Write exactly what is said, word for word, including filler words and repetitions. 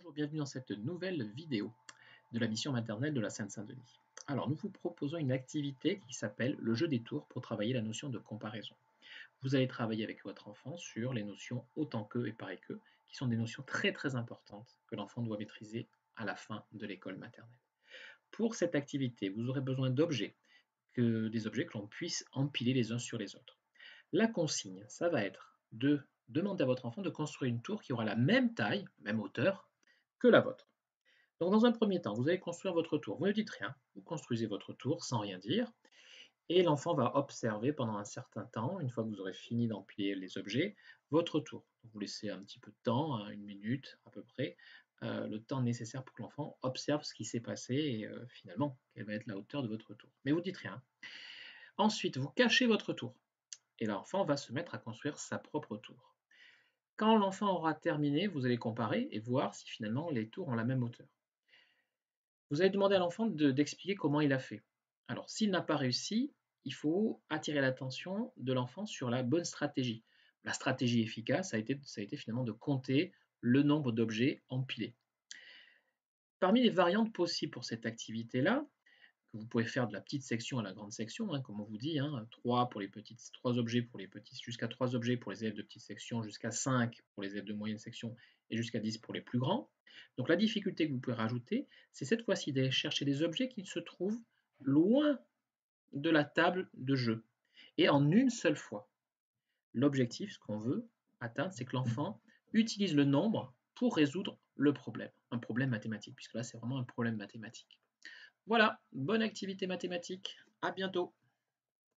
Bonjour, bienvenue dans cette nouvelle vidéo de la mission maternelle de la Seine-Saint-Denis. Alors, nous vous proposons une activité qui s'appelle le jeu des tours pour travailler la notion de comparaison. Vous allez travailler avec votre enfant sur les notions autant que et pareil que, qui sont des notions très très importantes que l'enfant doit maîtriser à la fin de l'école maternelle. Pour cette activité, vous aurez besoin d'objets, que des objets que l'on puisse empiler les uns sur les autres. La consigne, ça va être de demander à votre enfant de construire une tour qui aura la même taille, même hauteur, que la vôtre. Donc dans un premier temps, vous allez construire votre tour. Vous ne dites rien, vous construisez votre tour sans rien dire, et l'enfant va observer pendant un certain temps, une fois que vous aurez fini d'empiler les objets, votre tour. Donc vous laissez un petit peu de temps, hein, une minute à peu près, euh, le temps nécessaire pour que l'enfant observe ce qui s'est passé et euh, finalement quelle va être la hauteur de votre tour. Mais vous ne dites rien. Ensuite, vous cachez votre tour, et l'enfant va se mettre à construire sa propre tour. Quand l'enfant aura terminé, vous allez comparer et voir si finalement les tours ont la même hauteur. Vous allez demander à l'enfant de- d'expliquer comment il a fait. Alors, s'il n'a pas réussi, il faut attirer l'attention de l'enfant sur la bonne stratégie. La stratégie efficace a été, ça a été finalement de compter le nombre d'objets empilés. Parmi les variantes possibles pour cette activité-là, que vous pouvez faire de la petite section à la grande section, hein, comme on vous dit, hein, trois pour les petites, trois objets pour les petits, jusqu'à trois objets pour les élèves de petite section, jusqu'à cinq pour les élèves de moyenne section et jusqu'à dix pour les plus grands. Donc la difficulté que vous pouvez rajouter, c'est cette fois-ci d'aller chercher des objets qui se trouvent loin de la table de jeu et en une seule fois. L'objectif, ce qu'on veut atteindre, c'est que l'enfant utilise le nombre pour résoudre le problème, un problème mathématique, puisque là c'est vraiment un problème mathématique. Voilà, bonne activité mathématique, à bientôt.